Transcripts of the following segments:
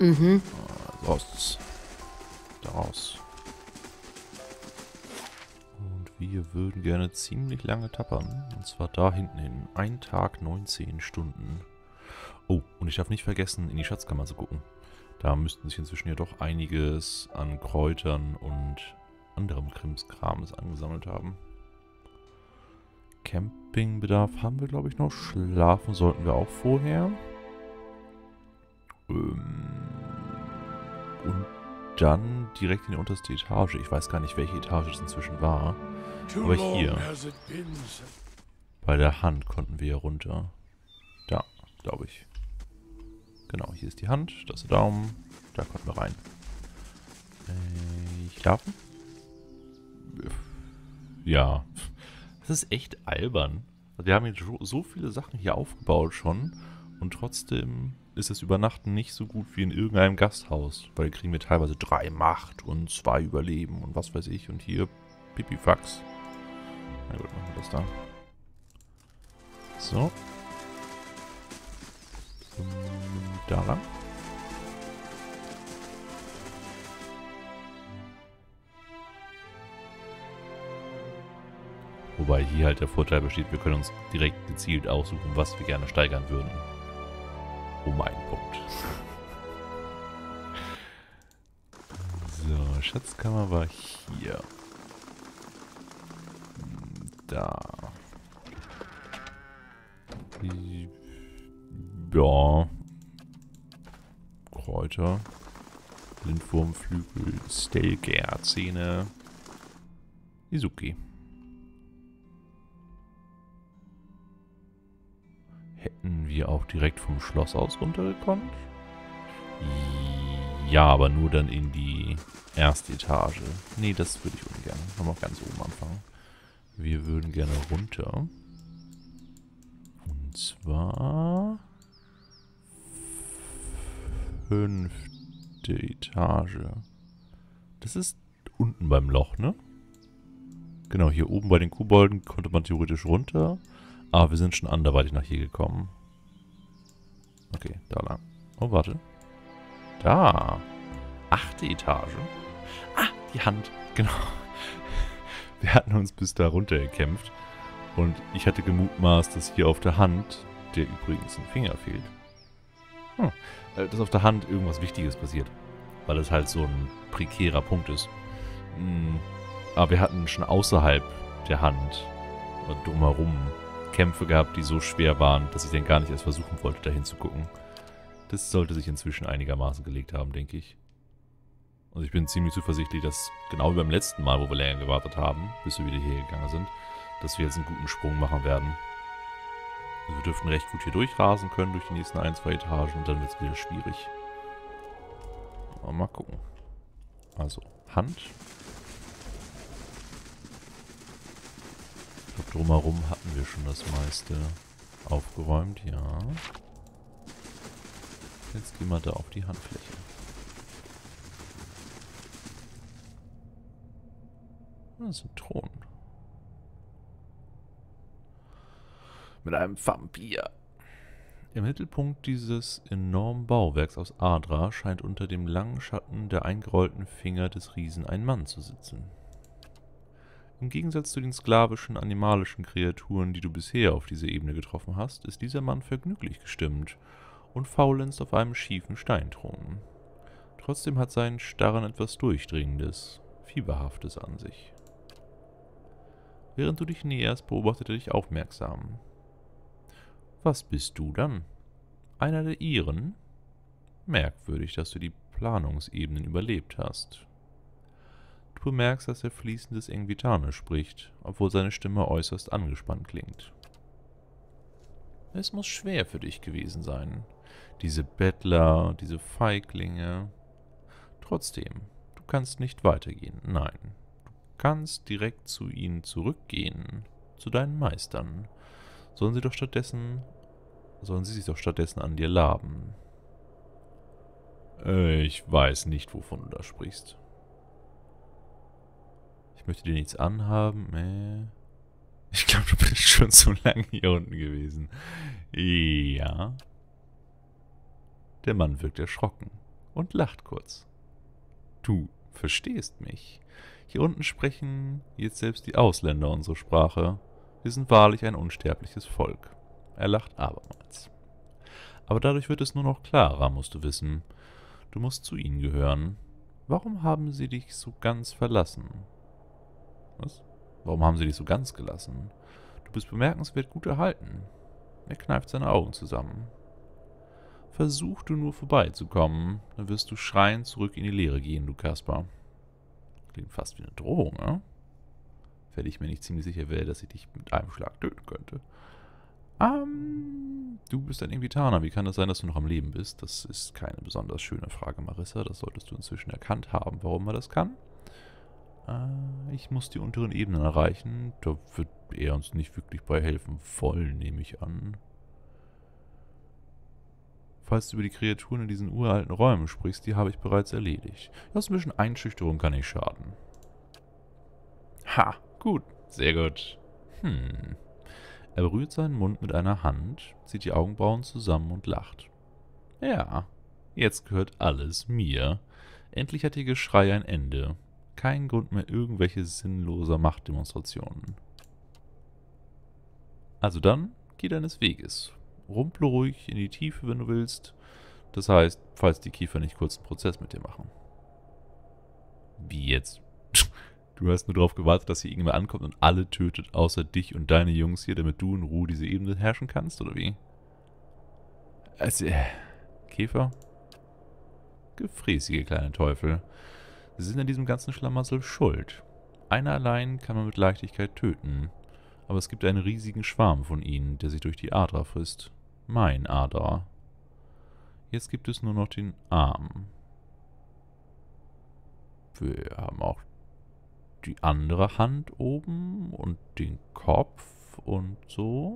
Mhm. Raus. Da raus. Und wir würden gerne ziemlich lange tappern. Und zwar da hinten hin. 1 Tag, 19 Stunden. Oh, und ich darf nicht vergessen, in die Schatzkammer zu gucken. Da müssten sich inzwischen ja doch einiges an Kräutern und anderem Krimskrams angesammelt haben. Campingbedarf haben wir, glaube ich, noch. Schlafen sollten wir auch vorher. Und dann direkt in die unterste Etage. Ich weiß gar nicht, welche Etage es inzwischen war. Aber hier, bei der Hand konnten wir ja runter. Da, glaube ich. Genau, hier ist die Hand, das ist der Daumen. Da konnten wir rein. Schlafen? Ja. Das ist echt albern. Wir haben jetzt so viele Sachen hier aufgebaut schon. Und trotzdem ist das Übernachten nicht so gut wie in irgendeinem Gasthaus. Weil kriegen wir teilweise 3 Macht und 2 Überleben und was weiß ich. Und hier Pipifax. Na gut, machen wir das da. So. Da lang. Wobei hier halt der Vorteil besteht, wir können uns direkt gezielt aussuchen, was wir gerne steigern würden. Um einen Punkt. So, Schatzkammer war hier. Da. Ja. Kräuter. Lindwurmflügel, Stelgärzähne. Izuki. Hätten wir auch direkt vom Schloss aus runtergekommen? Ja, aber nur dann in die erste Etage. Nee, das würde ich ungern. Haben wir auch ganz oben anfangen. Wir würden gerne runter. Und zwar 5. Etage. Das ist unten beim Loch, ne? Genau, hier oben bei den Kobolden konnte man theoretisch runter. Aber wir sind schon anderweitig nach hier gekommen. Okay, da lang. Oh, warte. Da. 8. Etage. Ah, die Hand. Genau. Wir hatten uns bis da runter gekämpft. Und ich hatte gemutmaßt, dass hier auf der Hand, der übrigens ein Finger fehlt, dass auf der Hand irgendwas Wichtiges passiert. Weil es halt so ein prekärer Punkt ist. Aber wir hatten schon außerhalb der Hand oder drumherum Kämpfe gehabt, die so schwer waren, dass ich dann gar nicht erst versuchen wollte, da hinzugucken. Das sollte sich inzwischen einigermaßen gelegt haben, denke ich. Und ich bin ziemlich zuversichtlich, dass genau wie beim letzten Mal, wo wir länger gewartet haben, bis wir wieder hier gegangen sind, dass wir jetzt einen guten Sprung machen werden. Also wir dürften recht gut hier durchrasen können durch die nächsten 1, 2 Etagen und dann wird es wieder schwierig. Aber mal gucken. Also, Hand. Ich glaube, drumherum hatten wir schon das meiste aufgeräumt, ja. Jetzt gehen wir da auf die Handfläche. Das ist ein Thron. Mit einem Vampir. Im Mittelpunkt dieses enormen Bauwerks aus Adra scheint unter dem langen Schatten der eingerollten Finger des Riesen ein Mann zu sitzen. Im Gegensatz zu den sklavischen, animalischen Kreaturen, die du bisher auf dieser Ebene getroffen hast, ist dieser Mann vergnüglich gestimmt und faulenzt auf einem schiefen Steinthron. Trotzdem hat sein Starren etwas Durchdringendes, Fieberhaftes an sich. Während du dich näherst, beobachtet er dich aufmerksam. Was bist du dann? Einer der Ihren? Merkwürdig, dass du die Planungsebenen überlebt hast. Du bemerkst, dass er fließendes Engvitanisch spricht, obwohl seine Stimme äußerst angespannt klingt. Es muss schwer für dich gewesen sein. Diese Bettler, diese Feiglinge. Trotzdem, du kannst nicht weitergehen, nein. Du kannst direkt zu ihnen zurückgehen, zu deinen Meistern. Sollen sie sich doch stattdessen an dir laben. Ich weiß nicht, wovon du da sprichst. Ich möchte dir nichts anhaben. Ich glaube, du bist schon zu lange hier unten gewesen. Ja. Der Mann wirkt erschrocken. und lacht kurz. Du verstehst mich. Hier unten sprechen jetzt selbst die Ausländer unsere Sprache. Wir sind wahrlich ein unsterbliches Volk. Er lacht abermals. Aber dadurch wird es nur noch klarer, musst du wissen. Du musst zu ihnen gehören. Warum haben sie dich so ganz verlassen? Was? Warum haben sie dich so ganz gelassen? Du bist bemerkenswert gut erhalten. Er kneift seine Augen zusammen. Versuch du nur vorbeizukommen, dann wirst du schreiend zurück in die Leere gehen, du Kaspar. Klingt fast wie eine Drohung, ne? Wenn ich mir nicht ziemlich sicher wäre, dass ich dich mit einem Schlag töten könnte. Du bist ein Invitaner. Wie kann es sein, dass du noch am Leben bist? Das ist keine besonders schöne Frage, Marissa. Das solltest du inzwischen erkannt haben, warum er das kann. Ich muss die unteren Ebenen erreichen. Da wird er uns nicht wirklich bei helfen wollen, nehme ich an. Falls du über die Kreaturen in diesen uralten Räumen sprichst, die habe ich bereits erledigt. Das ein bisschen Einschüchterung kann nicht schaden. Ha, gut, sehr gut. Er berührt seinen Mund mit einer Hand, zieht die Augenbrauen zusammen und lacht. Ja, jetzt gehört alles mir. Endlich hat ihr Geschrei ein Ende. Kein Grund mehr irgendwelche sinnloser Machtdemonstrationen. Also dann, geh deines Weges. Rumple ruhig in die Tiefe, wenn du willst. Das heißt, falls die Kiefer nicht kurz einen Prozess mit dir machen. Wie jetzt? Du hast nur darauf gewartet, dass hier irgendwer ankommt und alle tötet, außer dich und deine Jungs hier, damit du in Ruhe diese Ebene herrschen kannst, oder wie? Also, Käfer? Gefräßige kleine Teufel. Sie sind an diesem ganzen Schlamassel schuld. Einer allein kann man mit Leichtigkeit töten. Aber es gibt einen riesigen Schwarm von ihnen, der sich durch die Adra frisst. Mein Adra. Jetzt gibt es nur noch den Arm. Wir haben auch die andere Hand oben und den Kopf und so.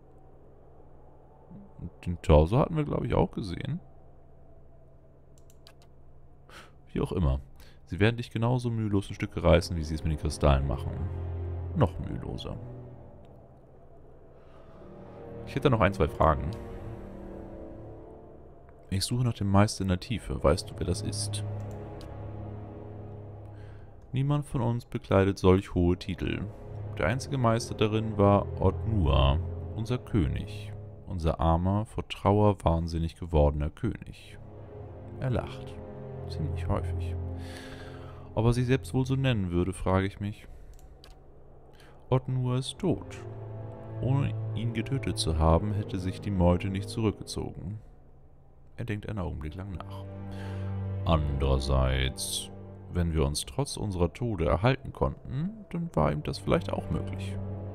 Den Torso hatten wir, glaube ich, auch gesehen. Wie auch immer. Sie werden dich genauso mühelos in Stücke reißen, wie sie es mit den Kristallen machen. Noch müheloser. Ich hätte noch ein, zwei Fragen. Ich suche nach dem Meister in der Tiefe. Weißt du, wer das ist? Niemand von uns bekleidet solch hohe Titel. Der einzige Meister darin war Ot-Nur, unser König. Unser armer, vor Trauer wahnsinnig gewordener König. Er lacht. Ziemlich häufig. Ob er sich selbst wohl so nennen würde, frage ich mich. Ot-Nur ist tot. Ohne ihn getötet zu haben, hätte sich die Meute nicht zurückgezogen. Er denkt einen Augenblick lang nach. Andererseits, wenn wir uns trotz unserer Tode erhalten konnten, dann war ihm das vielleicht auch möglich.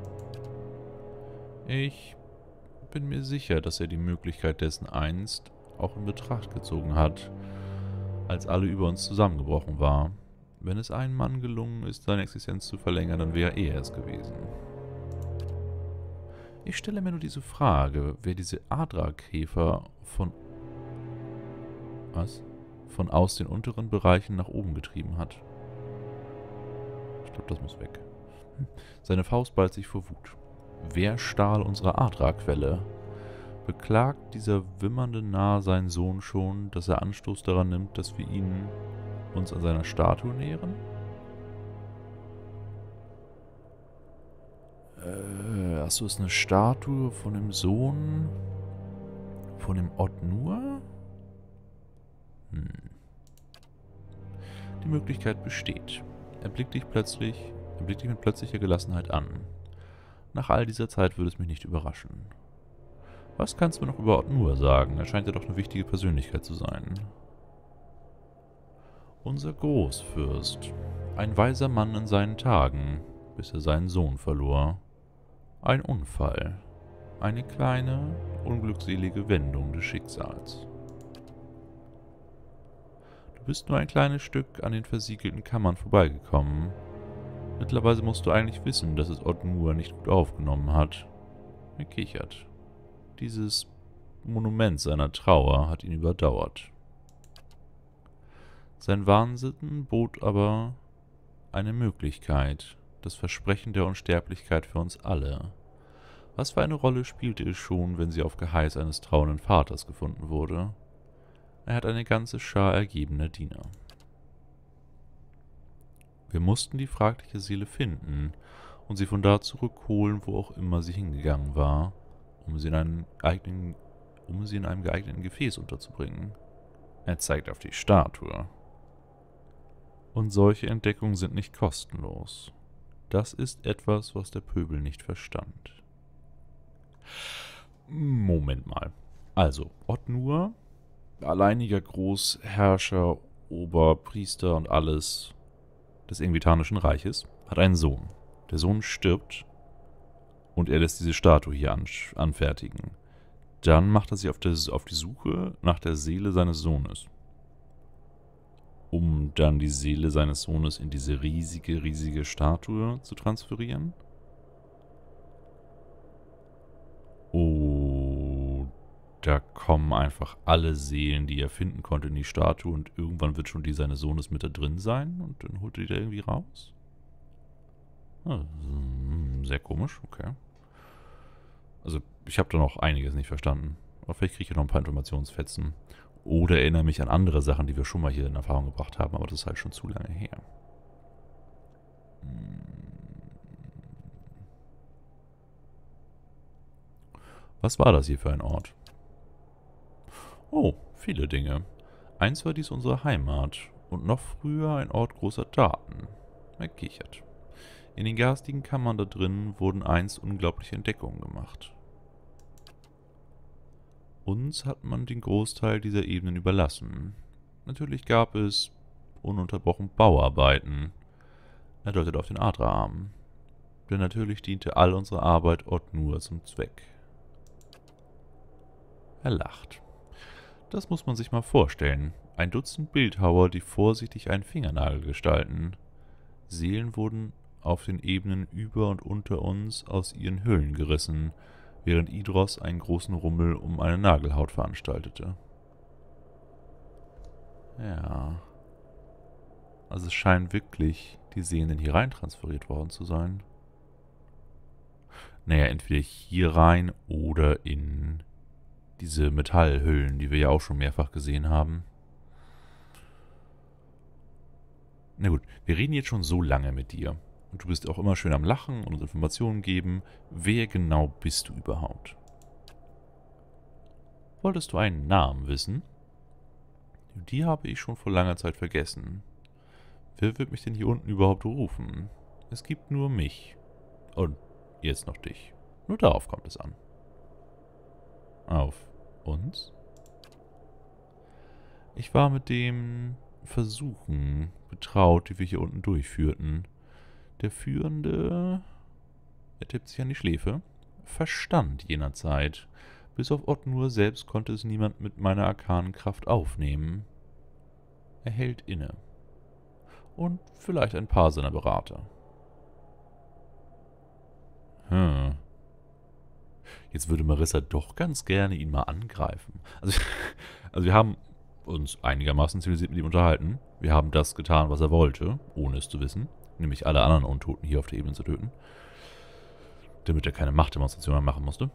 Ich bin mir sicher, dass er die Möglichkeit dessen einst auch in Betracht gezogen hat, als alle über uns zusammengebrochen war. Wenn es einem Mann gelungen ist, seine Existenz zu verlängern, dann wäre er es gewesen. Ich stelle mir nur diese Frage, wer diese Adra-Käfer von aus den unteren Bereichen nach oben getrieben hat. Ich glaube, das muss weg. Seine Faust ballt sich vor Wut. Wer stahl unsere Adra-Quelle? Beklagt dieser wimmernde Narr seinen Sohn schon, dass er Anstoß daran nimmt, dass wir uns an seiner Statue nähern? Achso, ist eine Statue von dem Sohn von dem Ot-Nur? Die Möglichkeit besteht. Er blickt dich mit plötzlicher Gelassenheit an. Nach all dieser Zeit würde es mich nicht überraschen. Was kannst du noch über Ot-Nur sagen? Er scheint ja doch eine wichtige Persönlichkeit zu sein. Unser Großfürst. Ein weiser Mann in seinen Tagen, bis er seinen Sohn verlor. Ein Unfall. Eine kleine, unglückselige Wendung des Schicksals. Du bist nur ein kleines Stück an den versiegelten Kammern vorbeigekommen. Mittlerweile musst du eigentlich wissen, dass es Ot-Nur nicht gut aufgenommen hat. Er kichert. Dieses Monument seiner Trauer hat ihn überdauert. Sein Wahnsinn bot aber eine Möglichkeit, das Versprechen der Unsterblichkeit für uns alle. Was für eine Rolle spielte es schon, wenn sie auf Geheiß eines trauernden Vaters gefunden wurde? Er hat eine ganze Schar ergebener Diener. Wir mussten die fragliche Seele finden und sie von da zurückholen, wo auch immer sie hingegangen war, um sie in einem geeigneten Gefäß unterzubringen. Er zeigt auf die Statue. Und solche Entdeckungen sind nicht kostenlos. Das ist etwas, was der Pöbel nicht verstand. Moment mal. Also, Ottnur, alleiniger Großherrscher, Oberpriester und alles des Engvitanischen Reiches, hat einen Sohn. Der Sohn stirbt und er lässt diese Statue hier anfertigen. Dann macht er sich auf die Suche nach der Seele seines Sohnes, um dann die Seele seines Sohnes in diese riesige Statue zu transferieren. Oh, da kommen einfach alle Seelen, die er finden konnte, in die Statue und irgendwann wird schon die seines Sohnes mit da drin sein und dann holt er die da irgendwie raus. Sehr komisch, okay. Also, ich habe da noch einiges nicht verstanden. Aber vielleicht kriege ich noch ein paar Informationsfetzen. Oder erinnere mich an andere Sachen, die wir schon mal hier in Erfahrung gebracht haben, aber das ist halt schon zu lange her. Was war das hier für ein Ort? Oh, viele Dinge. Einst war dies unsere Heimat und noch früher ein Ort großer Taten. Er kichert. In den garstigen Kammern da drin wurden einst unglaubliche Entdeckungen gemacht. Uns hat man den Großteil dieser Ebenen überlassen. Natürlich gab es ununterbrochen Bauarbeiten. Er deutet auf den Adra-Arm. Denn natürlich diente all unsere Arbeit Ottnur zum Zweck. Er lacht. Das muss man sich mal vorstellen. Ein Dutzend Bildhauer, die vorsichtig einen Fingernagel gestalten. Seelen wurden auf den Ebenen über und unter uns aus ihren Höhlen gerissen, während Idros einen großen Rummel um eine Nagelhaut veranstaltete. Ja. Also es scheinen wirklich die Seelen hier rein transferiert worden zu sein. Naja, entweder hier rein oder in diese Metallhüllen, die wir ja auch schon mehrfach gesehen haben. Na gut, wir reden jetzt schon so lange mit dir. Und du bist auch immer schön am Lachen und uns Informationen geben. Wer genau bist du überhaupt? Wolltest du einen Namen wissen? Die habe ich schon vor langer Zeit vergessen. Wer wird mich denn hier unten überhaupt rufen? Es gibt nur mich. Und jetzt noch dich. Nur darauf kommt es an. Auf uns? Ich war mit dem Versuchen betraut, die wir hier unten durchführten. Der Führende, er tippt sich an die Schläfe, verstand jener Zeit. Bis auf Ottnur selbst konnte es niemand mit meiner arkanen Kraft aufnehmen. Er hält inne. Und vielleicht ein paar seiner Berater. Jetzt würde Marissa doch ganz gerne ihn mal angreifen. Also wir haben uns einigermaßen zivilisiert mit ihm unterhalten. Wir haben das getan, was er wollte, ohne es zu wissen. Nämlich alle anderen Untoten hier auf der Ebene zu töten. Damit er keine Machtdemonstrationen machen musste.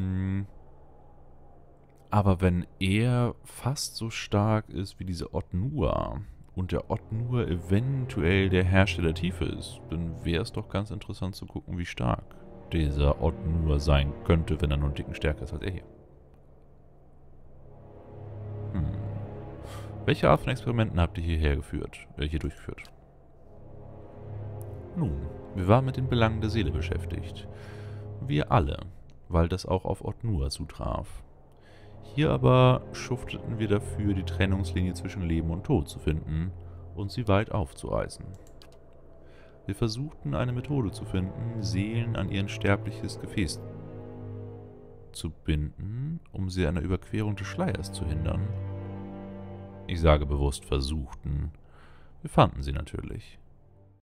Aber wenn er fast so stark ist wie diese Ottnur und der Ottnur eventuell der Herrscher der Tiefe ist, dann wäre es doch ganz interessant zu gucken, wie stark dieser Ottnur sein könnte, wenn er nur einen Ticken stärker ist als er hier. Welche Art von Experimenten habt ihr hier durchgeführt? Nun, wir waren mit den Belangen der Seele beschäftigt. Wir alle, weil das auch auf Ottnur zutraf. Hier aber schufteten wir dafür, die Trennungslinie zwischen Leben und Tod zu finden und sie weit aufzureißen. Wir versuchten eine Methode zu finden, Seelen an ihr sterbliches Gefäß zu binden, um sie an der Überquerung des Schleiers zu hindern. Ich sage bewusst versuchten. Wir fanden sie natürlich.